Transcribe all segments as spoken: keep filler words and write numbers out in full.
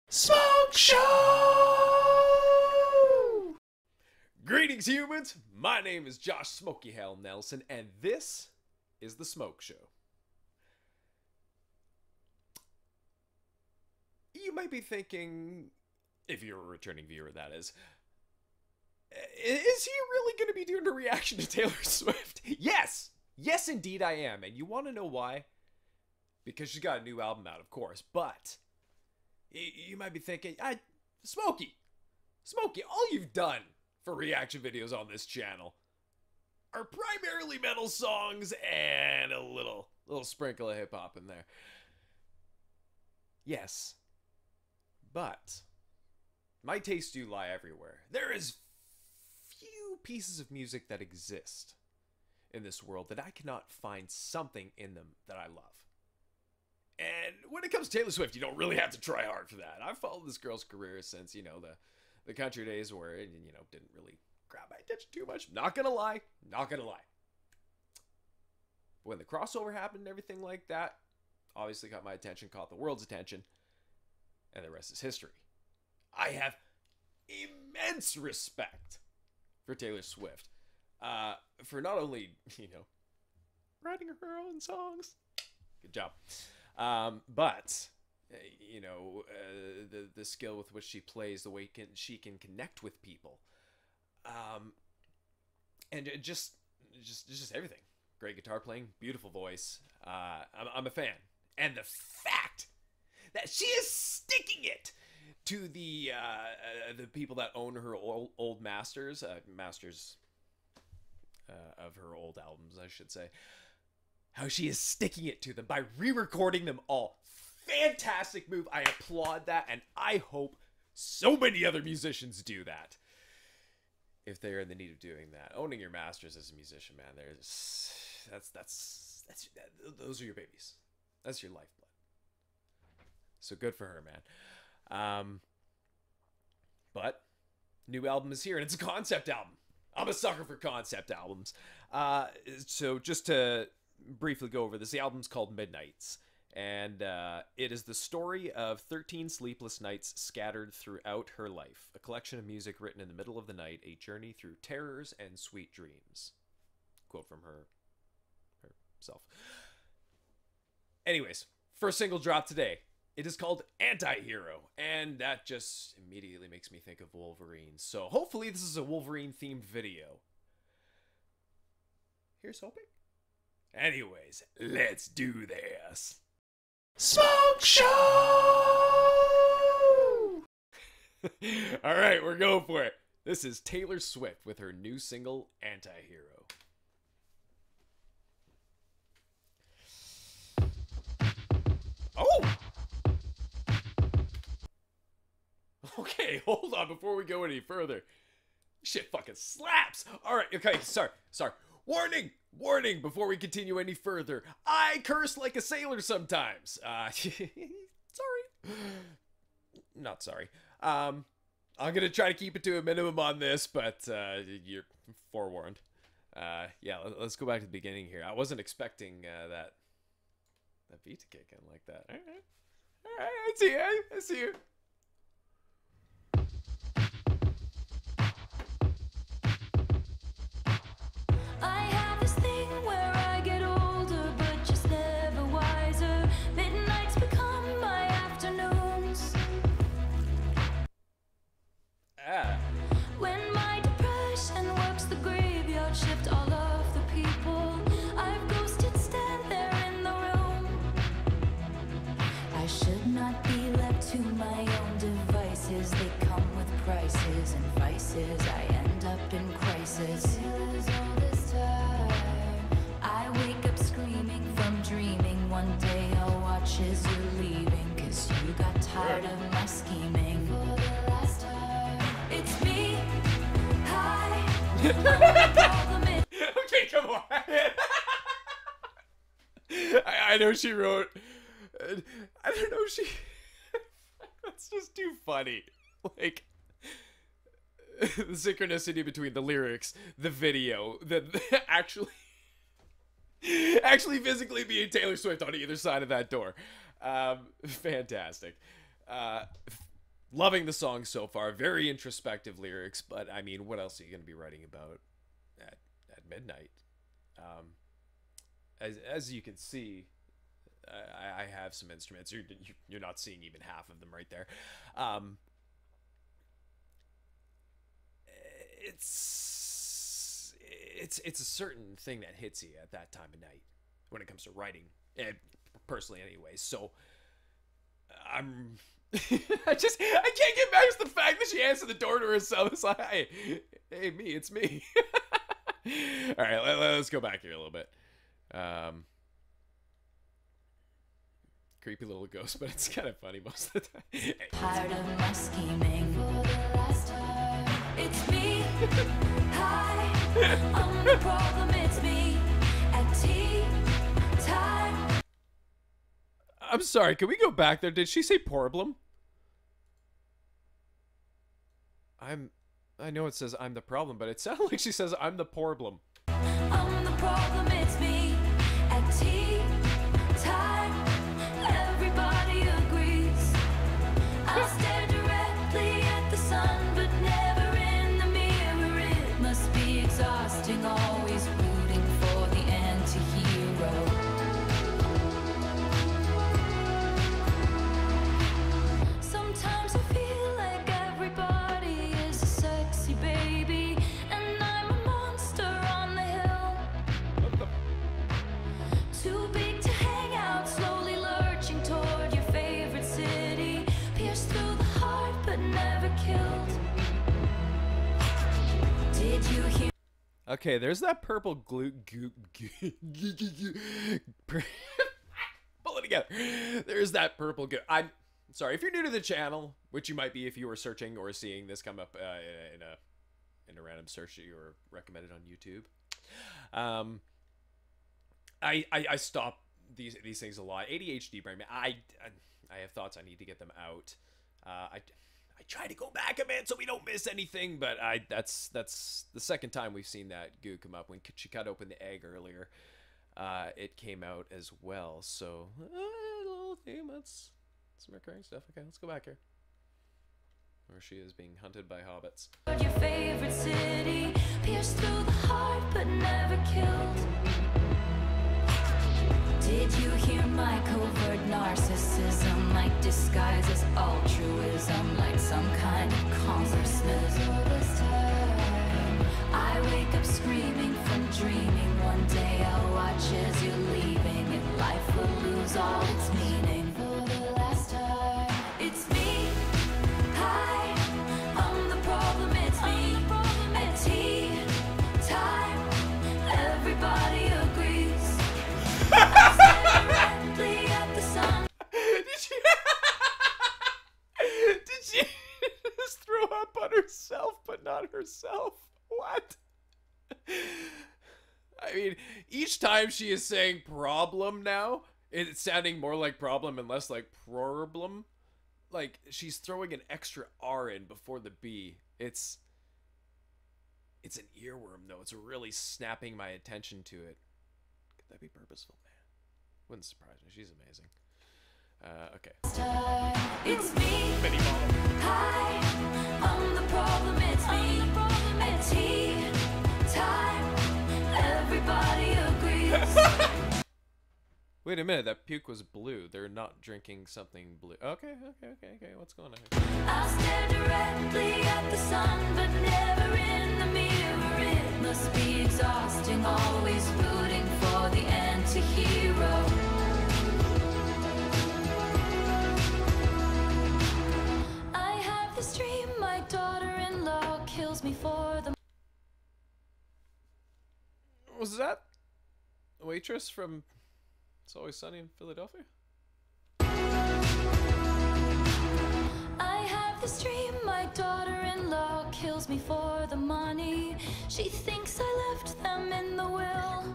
Smoke Show! Greetings, humans! My name is Josh Smokey-Hell Nelson, and this is The Smoke Show. You might be thinking, if you're a returning viewer, that is, is he really going to be doing a reaction to Taylor Swift? Yes! Yes, indeed I am. And you want to know why? Because she's got a new album out, of course. But you might be thinking, I, Smokey, Smokey, all you've done for reaction videos on this channel are primarily metal songs and a little, little sprinkle of hip-hop in there. Yes. But my tastes do lie everywhere. There is few pieces of music that exist in this world that I cannot find something in them that I love. And when it comes to Taylor Swift, you don't really have to try hard for that. I've followed this girl's career since, you know, the, the country days where it, you know, didn't really grab my attention too much. Not gonna lie. Not gonna lie. But when the crossover happened and everything like that, obviously got my attention, caught the world's attention, and the rest is history. I have immense respect for Taylor Swift. Uh, for not only, you know, writing her own songs. Good job. Um, but, uh, you know, uh, the, the skill with which she plays, the way can, she can connect with people. Um, and just, just, just everything. Great guitar playing, beautiful voice. Uh, I'm, I'm a fan. And the fact that she is sticking it to the, uh, uh, the people that own her old, old masters, uh, masters uh, of her old albums, I should say. How she is sticking it to them by re-recording them all. Fantastic move. I applaud that, and I hope so many other musicians do that. If they're in the need of doing that. Owning your masters as a musician, man, there's that's that's that's that, those are your babies. That's your lifeblood. So good for her, man. Um, but new album is here, and it's a concept album. I'm a sucker for concept albums. Uh, so just to briefly go over this, the album's called Midnights, and uh, it is the story of thirteen sleepless nights scattered throughout her life. A collection of music written in the middle of the night, a journey through terrors and sweet dreams. Quote from her herself. Anyways, first single dropped today. It is called Anti-Hero, and that just immediately makes me think of Wolverine. So hopefully this is a Wolverine-themed video. Here's hoping. Anyways, let's do this. Smoke Show! Alright, we're going for it. This is Taylor Swift with her new single, Anti-Hero. Oh! Okay, hold on before we go any further. Shit fucking slaps! Alright, okay, sorry, sorry. Warning! Warning! Before we continue any further, I curse like a sailor sometimes. Uh, sorry. Not sorry. Um, I'm gonna try to keep it to a minimum on this, but uh, you're forewarned. Uh, yeah, let's go back to the beginning here. I wasn't expecting uh, that that beat to kick in like that. All right, all right, I see you. I see you. When my depression works the graveyard shift, all of the people I've ghosted stand there in the room. I should not be left to my own devices. They come with prices and vices. I end up in crisis. All this time, I wake up screaming from dreaming. One day I'll watch as you're leaving, 'cause you got tired of my scheming. For the last time, it's me. Hi. Okay, come on. I, I know she wrote. Uh, I don't know. She. That's just too funny. Like the synchronicity between the lyrics, the video, the, the actually, actually physically being Taylor Swift on either side of that door. Um, fantastic. Uh, loving the song so far. Very introspective lyrics, but I mean, what else are you going to be writing about at, at midnight? Um, as, as you can see, I, I have some instruments. You're, you're not seeing even half of them right there. Um, it's, it's, it's a certain thing that hits you at that time of night when it comes to writing, and personally anyways. So I'm... I just, I can't get past the fact that she answered the door to herself. It's like, hey, hey, me, it's me. All right, let, let's go back here a little bit. Um, creepy little ghost, but it's kind of funny most of the time. Hey. Tired of my scheming for the last time. It's me. Hi, I'm the problem. It's me. At tea time. I'm sorry, can we go back there? Did she say problem? I'm... I know it says I'm the problem, but it sounded like she says I'm the problem. I'm the problem, it's me. At tea time, everybody agrees. I stare directly at the sun, but never in the mirror. It must be exhausting, always rooting for the anti-hero. Sometimes I feel like everybody is a sexy baby, and I'm a monster on the hill. What the... Too big to hang out, slowly lurching toward your favorite city. Pierced through the heart, but never killed. Did you hear? Okay, there's that purple glue... Goo, goo, goo, goo, goo. Pull it together. There's that purple goo. I'm... Sorry, if you're new to the channel, which you might be if you were searching or seeing this come up uh, in a in a random search that you were recommended on YouTube, um, I, I I stop these these things a lot. A D H D brain. I I have thoughts. I need to get them out. Uh, I I try to go back a bit so we don't miss anything, but I that's that's the second time we've seen that goo come up. When she cut open the egg earlier, uh, it came out as well. So uh, a little theme. That's some recurring stuff. Okay, let's go back here. Where she is being hunted by hobbits. Your favorite city, pierced through the heart, but never killed. Did you hear my covert narcissism, like disguises altruism, like some kind of consciousness? I wake up screaming from dreaming. One day I'll watch as you're leaving, and life will lose all its meaning. For the last time, it's me. Hi, I'm the problem. It's me. At tea time, everybody agrees. I stare directly at the sun. Did she? Did she just throw up on herself, but not herself? What? I mean, each time she is saying problem now, it's sounding more like problem and less like problem. Like, she's throwing an extra R in before the B. It's... It's an earworm, though. It's really snapping my attention to it. Could that be purposeful, man? Wouldn't surprise me. She's amazing. Uh, okay. It's me. Mini model. Hi, I'm the problem. It's me. At tea time, everybody agrees. Wait a minute, that puke was blue. They're not drinking something blue. Okay, okay, okay, okay. What's going on here? I stare directly at the sun, but never in the mirror. It must be exhausting, always rooting for the anti-hero. I have this dream, my daughter-in-law kills me for the... Was that a waitress from It's Always Sunny in Philadelphia? I have this dream, my daughter-in-law kills me for the money. She thinks I left them in the will.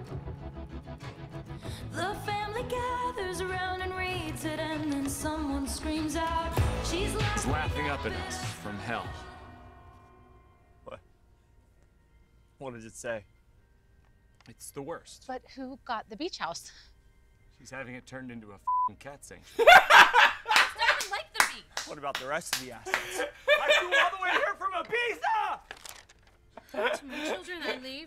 The family gathers around and reads it, and then someone screams out, she's laughing, He's laughing up at us from hell. What? What did it say? It's the worst. But who got the beach house? She's having it turned into a f***ing cat sanctuary. It's not even like the beach. What about the rest of the assets. I flew all the way here from Ibiza! To my children I leave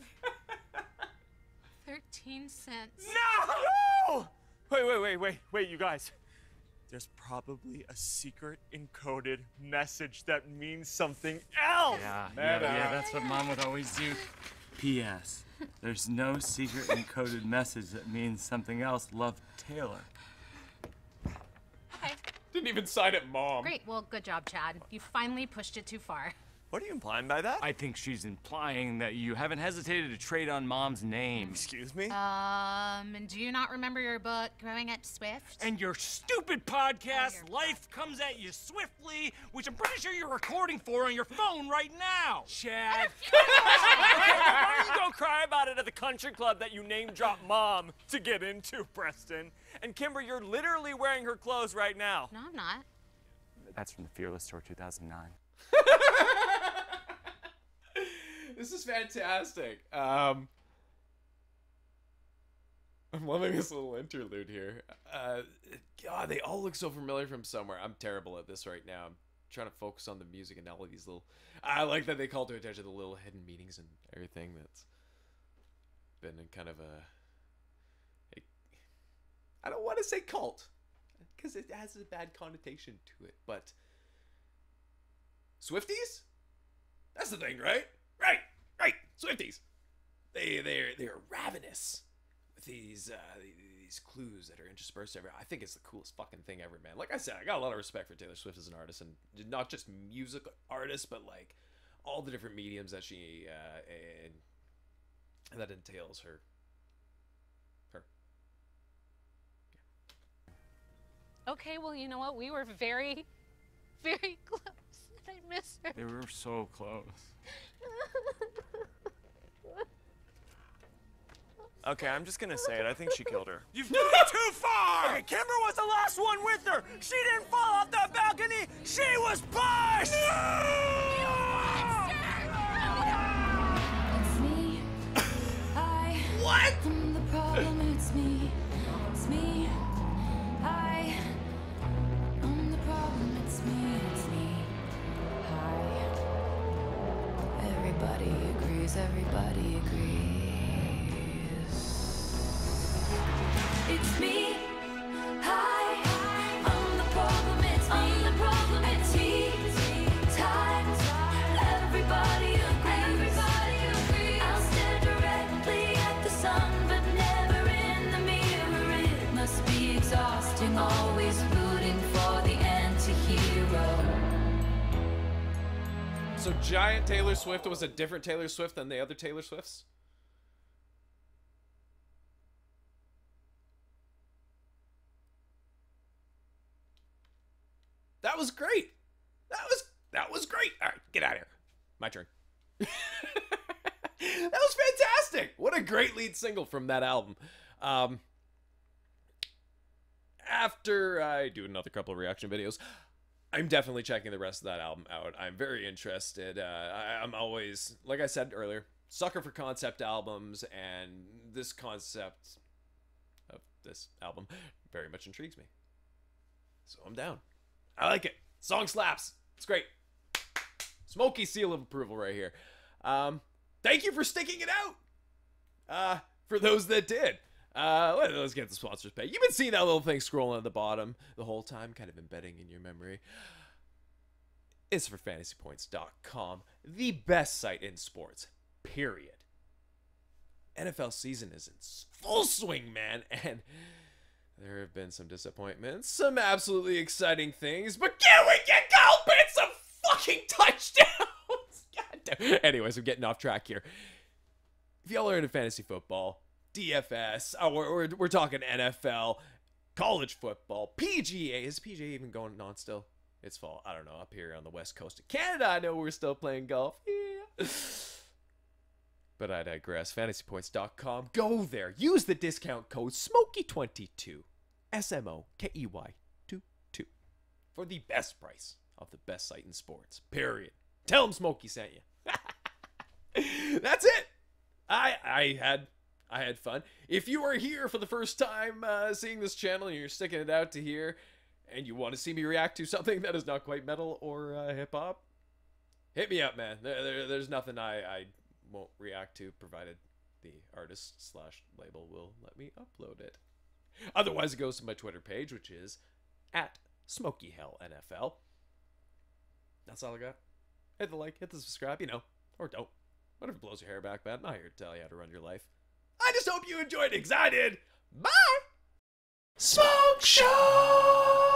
thirteen cents. No! Wait, wait, wait, wait, wait, you guys. There's probably a secret encoded message that means something else. Yeah, yeah, yeah, that's what Mom would always do. P S. There's no secret encoded message that means something else. Love, Taylor. Okay. Didn't even sign it, Mom. Great. Well, good job, Chad. You finally pushed it too far. What are you implying by that? I think she's implying that you haven't hesitated to trade on Mom's name. Excuse me? Um, and do you not remember your book, Growing Up Swift? And your stupid podcast, Oh, your Life Comes at You Swiftly, which I'm pretty sure you're recording for on your phone right now. Chad. Why don't you go cry about it at the country club that you name drop Mom to get into, Preston? And Kimber, you're literally wearing her clothes right now. No, I'm not. That's from the Fearless Tour two thousand nine. This is fantastic. Um, I'm loving this little interlude here. Uh, God, they all look so familiar from somewhere. I'm terrible at this right now. I'm trying to focus on the music and all of these little... I like that they call to attention the little hidden meanings and everything that's been in kind of a... a I don't want to say cult, because it has a bad connotation to it, but... Swifties? That's the thing, right? Right, right, Swifties. They they're they're ravenous with these uh, these clues that are interspersed everywhere. I think it's the coolest fucking thing ever, man. Like I said, I got a lot of respect for Taylor Swift as an artist, and not just music artist, but like all the different mediums that she uh, and that entails her. Her. Okay, well, you know what? We were very, very close. I miss her. They were so close. Okay, I'm just gonna say it. I think she killed her. You've done it too far! Okay, Kimber was the last one with her. She didn't fall off the balcony. She was pushed. It's me. I What? am the problem. It's me. It's me. I am the problem. It's me. It's me. Hi. Everybody agrees. Everybody agrees. It's me. Hi. I'm the problem. It's me. I'm the problem. It's me. Time. Everybody agrees. Everybody agrees. I'll stare directly at the sun, but never in the mirror. It must be exhausting, always rooting for the anti-hero. So Giant Taylor Swift was a different Taylor Swift than the other Taylor Swifts? That was great. That was that was great. All right, get out of here. My turn. That was fantastic. What a great lead single from that album. Um, after I do another couple of reaction videos, I'm definitely checking the rest of that album out. I'm very interested. Uh, I, I'm always, like I said earlier, sucker for concept albums, and this concept of this album very much intrigues me. So I'm down. I like it. Song slaps. It's great. Smoky seal of approval right here. Um, thank you for sticking it out. Uh, for those that did. Uh, let, let's get the sponsors pay. You've been seeing that little thing scrolling at the bottom the whole time, kind of embedding in your memory. It's for fantasy points dot com, the best site in sports, period. N F L season is in full swing, man, and there have been some disappointments, some absolutely exciting things, but can we get goal bits of fucking touchdowns? God damn. Anyways, I'm getting off track here. If y'all are into fantasy football, D F S, oh, we're, we're, we're talking N F L, college football, P G A. Is P G A even going on still? It's fall. I don't know. Up here on the west coast of Canada, I know we're still playing golf. Yeah. But I digress. fantasy points dot com. Go there. Use the discount code Smokey twenty-two. S M O K E Y two two. For the best price of the best site in sports. Period. Tell them Smokey sent you. That's it. I I had I had fun. If you are here for the first time uh, seeing this channel and you're sticking it out to here, and you want to see me react to something that is not quite metal or uh, hip-hop, hit me up, man. There, there, there's nothing I, I won't react to, provided the artist slash label will let me upload it. Otherwise, it goes to my Twitter page, which is at Smokey-Hell N F L. That's all I got. Hit the like, hit the subscribe, you know, or don't. Whatever blows your hair back, man. I'm not here to tell you how to run your life. I just hope you enjoyed it, because I did. Bye! Smoke Show!